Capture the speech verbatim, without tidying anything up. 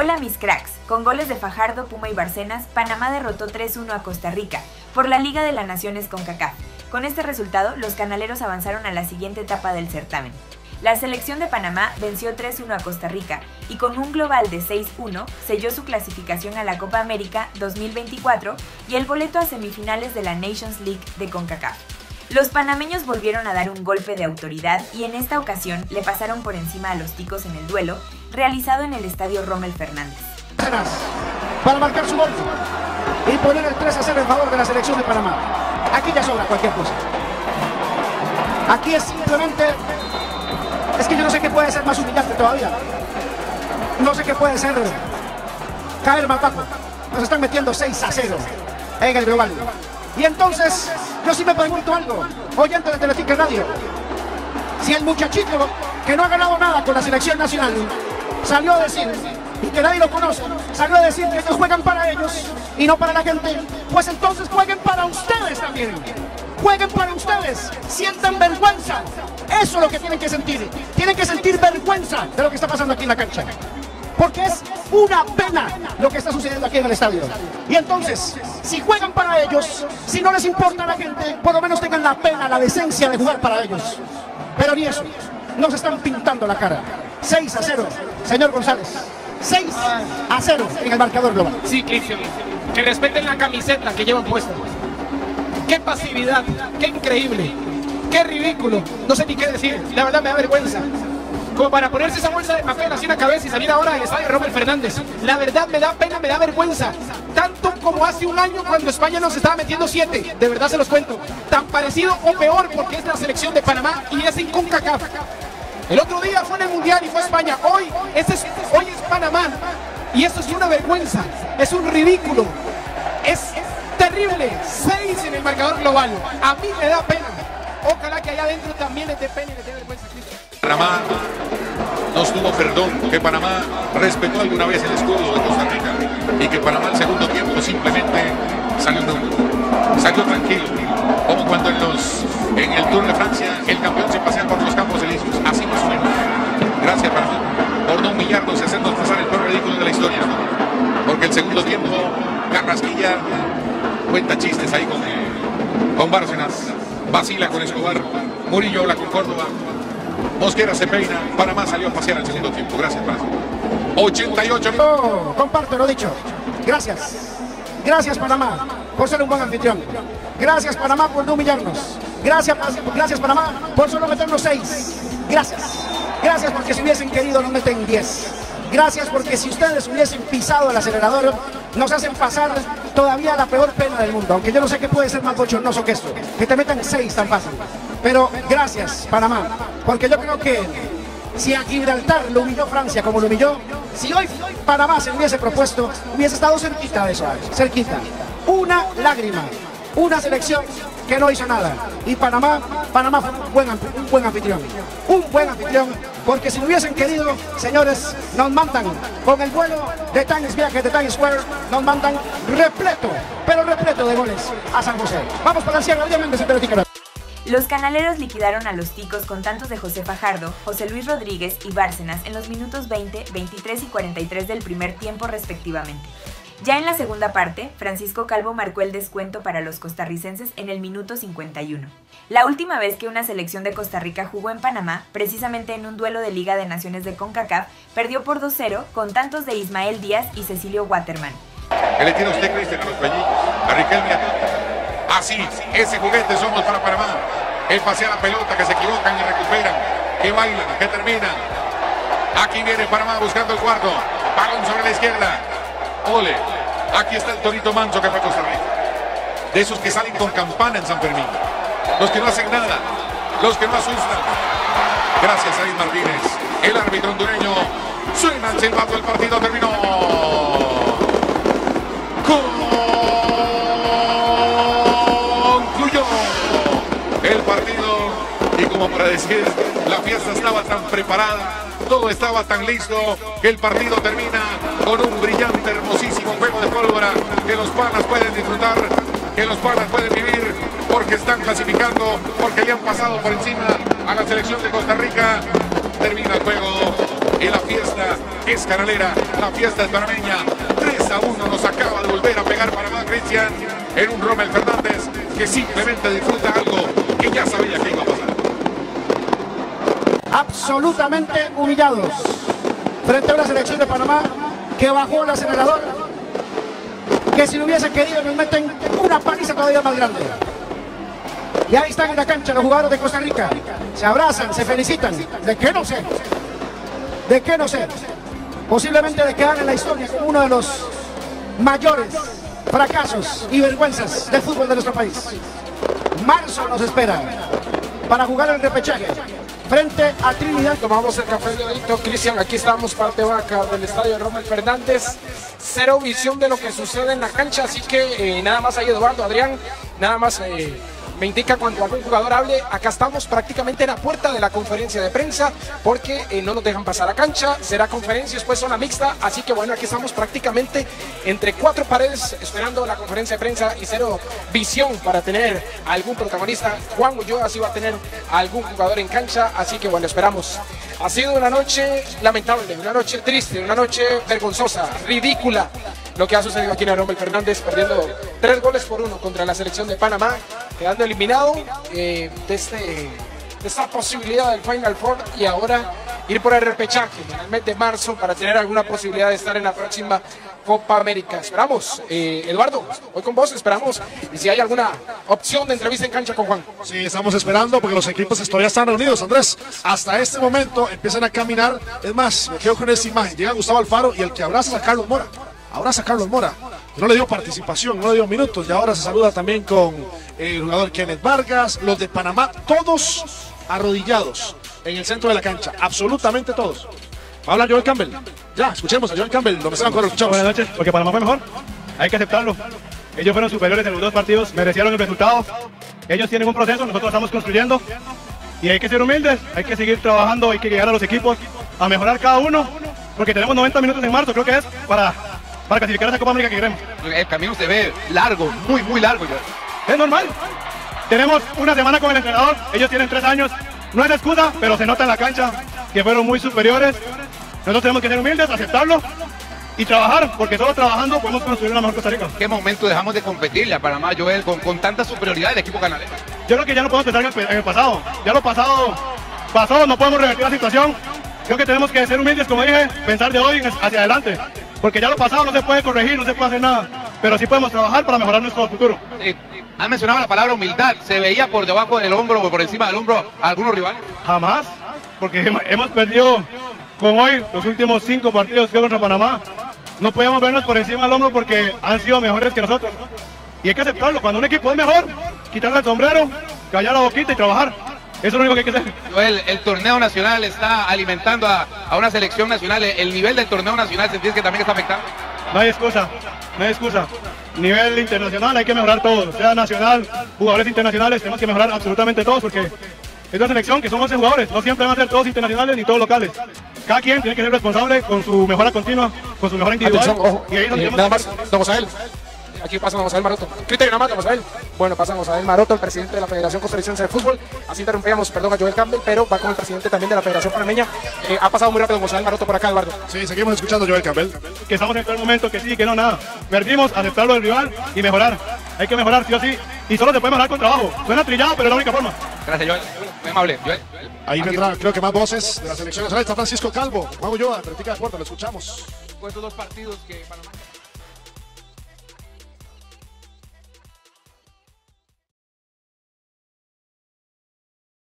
Hola mis cracks, con goles de Fajardo, Puma y Bárcenas, Panamá derrotó tres uno a Costa Rica por la Liga de las Naciones CONCACAF. Con este resultado, los canaleros avanzaron a la siguiente etapa del certamen. La selección de Panamá venció tres uno a Costa Rica y con un global de seis uno selló su clasificación a la Copa América dos mil veinticuatro y el boleto a semifinales de la Nations League de CONCACAF. Los panameños volvieron a dar un golpe de autoridad y en esta ocasión le pasaron por encima a los ticos en el duelo realizado en el estadio Rommel Fernández. Para marcar su gol y poner el tres a cero en favor de la selección de Panamá. Aquí ya sobra cualquier cosa. Aquí es simplemente... Es que yo no sé qué puede ser más humillante todavía. No sé qué puede ser caer más bajo. Nos están metiendo seis a cero en el global. Y entonces, yo sí me pregunto algo, oyente de Teletica Radio. Si el muchachito que no ha ganado nada con la selección nacional salió a decir, y que nadie lo conoce, salió a decir que ellos juegan para ellos y no para la gente, pues entonces jueguen para ustedes también. Jueguen para ustedes, sientan vergüenza. Eso es lo que tienen que sentir. Tienen que sentir vergüenza de lo que está pasando aquí en la cancha. Porque es una pena lo que está sucediendo aquí en el estadio. Y entonces, si juegan para ellos, si no les importa a la gente, por lo menos tengan la pena, la decencia de jugar para ellos. Pero ni eso, nos están pintando la cara. seis a cero, señor González. seis a cero en el marcador global. Sí, Cristian, que respeten la camiseta que llevan puesta. Qué pasividad, qué increíble, qué ridículo, no sé ni qué decir, la verdad me da vergüenza. Como para ponerse esa bolsa de papel así en la cabeza y salir ahora del estadio Rommel Fernández. La verdad me da pena, me da vergüenza. Tanto como hace un año cuando España nos estaba metiendo siete, de verdad se los cuento. Tan parecido o peor porque es la selección de Panamá y es en CONCACAF. El otro día fue en el Mundial y fue España. Hoy, este es, hoy es Panamá. Y eso es una vergüenza, es un ridículo. Es terrible. seis en el marcador global. A mí me da pena. Ojalá que allá adentro también les dé pena y les dé vergüenza. Panamá nos tuvo perdón, que Panamá respetó alguna vez el escudo de Costa Rica y que Panamá al segundo tiempo simplemente salió neutro, salió tranquilo, como cuando en, los, en el Tour de Francia el campeón se pasea por los campos elíseos, así más o menos. Gracias Panamá por no humillarnos y hacernos pasar el peor ridículo de la historia, porque el segundo tiempo Carrasquilla cuenta chistes ahí con, eh, con Bárcenas, vacila con Escobar, Murillo habla con Córdoba, Mosquera se peina, Panamá salió a pasear el segundo tiempo. Gracias, Panamá. ochenta y ocho minutos. Oh, comparto lo dicho. Gracias. Gracias, Panamá, por ser un buen anfitrión. Gracias, Panamá, por no humillarnos. Gracias, gracias, Panamá, por solo meternos seis. Gracias. Gracias porque si hubiesen querido nos meten diez. Gracias porque si ustedes hubiesen pisado el acelerador, nos hacen pasar todavía la peor pena del mundo. Aunque yo no sé qué puede ser más bochornoso que esto. Que te metan seis tan fácil. Pero gracias, Panamá, porque yo creo que si a Gibraltar lo humilló Francia como lo humilló, si hoy Panamá se hubiese propuesto, hubiese estado cerquita de eso, cerquita. Una lágrima, una selección que no hizo nada. Y Panamá, Panamá fue un buen, un buen anfitrión, un buen anfitrión, porque si lo hubiesen querido, señores, nos mandan con el vuelo de Times Viajes de Times Square, nos mandan repleto, pero repleto de goles a San José. Vamos para el cierre, obviamente, se te Los canaleros liquidaron a los ticos con tantos de José Fajardo, José Luis Rodríguez y Bárcenas en los minutos veinte, veintitrés y cuarenta y tres del primer tiempo respectivamente. Ya en la segunda parte, Francisco Calvo marcó el descuento para los costarricenses en el minuto cincuenta y uno. La última vez que una selección de Costa Rica jugó en Panamá, precisamente en un duelo de Liga de Naciones de CONCACAF, perdió por dos cero con tantos de Ismael Díaz y Cecilio Waterman. ¿Qué le tiene usted, Cristian, a los pellizcos? A Riquelme. Así, ese juguete somos para Panamá. El pasea la pelota, que se equivocan y recuperan, que bailan, que terminan. Aquí viene Panamá buscando el cuarto. Balón sobre la izquierda. Ole. Aquí está el Torito Manso que fue a Costa Rica. De esos que salen con campana en San Fermín. Los que no hacen nada. Los que no asustan. Gracias a Luis Martínez. El árbitro hondureño. Suena el silbato, el partido terminó. El partido, y como para decir, la fiesta estaba tan preparada, todo estaba tan listo, que el partido termina con un brillante, hermosísimo juego de pólvora que los panas pueden disfrutar, que los panas pueden vivir, porque están clasificando, porque le han pasado por encima a la selección de Costa Rica. Termina el juego. Y la fiesta es canalera, la fiesta es panameña. tres a uno nos acaba de volver a pegar Panamá, Cristian, en un Rommel Fernández que simplemente disfruta algo que ya sabía que iba a pasar. Absolutamente humillados frente a una selección de Panamá que bajó el acelerador, que si lo hubiese querido nos meten una paliza todavía más grande. Y ahí están en la cancha los jugadores de Costa Rica, se abrazan, se felicitan. ¿De qué no sé? ¿De qué no sé? Posiblemente de quedar en la historia como uno de los mayores fracasos y vergüenzas del fútbol de nuestro país. Marzo nos espera para jugar el repechaje frente a Trinidad. Tomamos el café de Odito, Cristian, aquí estamos parte vaca del estadio Rommel Fernández. Cero visión de lo que sucede en la cancha, así que eh, nada más ahí Eduardo, Adrián, nada más eh, me indica cuando algún jugador hable. Acá estamos prácticamente en la puerta de la conferencia de prensa porque eh, no nos dejan pasar a cancha, será conferencia, después zona mixta, así que bueno, aquí estamos prácticamente entre cuatro paredes esperando la conferencia de prensa y cero visión para tener algún protagonista. Juan Ulloa sí va a tener algún jugador en cancha, así que bueno, esperamos. Ha sido una noche lamentable, una noche triste, una noche vergonzosa, ridícula, lo que ha sucedido aquí en el Rommel Fernández, perdiendo tres goles por uno contra la selección de Panamá, quedando eliminado eh, de, este, de esta posibilidad del Final Four y ahora ir por el repechaje en el mes de marzo para tener alguna posibilidad de estar en la próxima Copa América. Esperamos, eh, Eduardo, hoy con vos esperamos y si hay alguna opción de entrevista en cancha con Juan. Sí, estamos esperando porque los equipos todavía están reunidos, Andrés. Hasta este momento empiezan a caminar. Es más, me quedo con esa imagen. Llega Gustavo Alfaro y el que abraza a Carlos Mora. Abraza a Carlos Mora. No le dio participación, no le dio minutos. Y ahora se saluda también con el jugador Kenneth Vargas, los de Panamá, todos arrodillados en el centro de la cancha. Absolutamente todos. Va a hablar Joel Campbell. Ya, escuchemos a Joel Campbell. Lo que se lo escuchamos. Buenas noches, porque Panamá fue mejor. Hay que aceptarlo. Ellos fueron superiores en los dos partidos, merecieron el resultado. Ellos tienen un proceso, nosotros estamos construyendo. Y hay que ser humildes, hay que seguir trabajando, hay que llegar a los equipos a mejorar cada uno. Porque tenemos noventa minutos en marzo, creo que es, para, para clasificar a esa Copa América que queremos. El camino se ve largo, muy, muy largo. Es normal. Tenemos una semana con el entrenador, ellos tienen tres años. No es excusa, pero se nota en la cancha que fueron muy superiores. Nosotros tenemos que ser humildes, aceptarlo y trabajar, porque solo trabajando podemos construir una mejor Costa Rica. ¿Qué momento dejamos de competirle a Panamá, Joel, con, con tanta superioridad del equipo canalero? Yo creo que ya no podemos pensar en el, en el pasado. Ya lo pasado pasó, no podemos revertir la situación. Creo que tenemos que ser humildes, como dije, pensar de hoy hacia adelante. Porque ya lo pasado no se puede corregir, no se puede hacer nada. Pero sí podemos trabajar para mejorar nuestro futuro. Sí. Han mencionado la palabra humildad. ¿Se veía por debajo del hombro o por encima del hombro a algunos rivales? Jamás, porque hemos perdido con hoy los últimos cinco partidos que contra Panamá. No podemos vernos por encima del hombro porque han sido mejores que nosotros. Y hay que aceptarlo. Cuando un equipo es mejor, quitarle el sombrero, callar la boquita y trabajar. Eso es lo único que hay que hacer. Joel, el torneo nacional está alimentando a, a una selección nacional. El nivel del torneo nacional, ¿sentís que también está afectando? No hay excusa, no hay excusa. Nivel internacional hay que mejorar todo, sea nacional, jugadores internacionales, tenemos que mejorar absolutamente todos porque es una selección que son once jugadores, no siempre van a ser todos internacionales ni todos locales. Cada quien tiene que ser responsable con su mejora continua, con su mejora individual. Atención, ojo, y ahí nos eh, tenemos nada que... más, vamos a él. Aquí pasamos a él Maroto. Criterio nada más, vamos a él. Bueno, pasamos a él Maroto, el presidente de la Federación Costarricense de Fútbol. Así interrumpíamos, perdón, a Joel Campbell, pero va con el presidente también de la Federación Panameña. Eh, ha pasado muy rápido José Maroto por acá, Eduardo. Sí, seguimos escuchando a Joel Campbell. Que estamos en todo el momento, que sí, que no, nada. Perdimos, aceptarlo del rival y mejorar. Hay que mejorar, sí o sí. Y solo se puede mejorar con trabajo. Suena trillado, pero es la única forma. Gracias, Joel. Muy amable, Joel. Ahí vendrá, creo que más voces de la selección nacional. Está Francisco Calvo. Juan Ulloa, Atlética de Puerto, lo escuchamos. Con estos dos partidos que Panamá...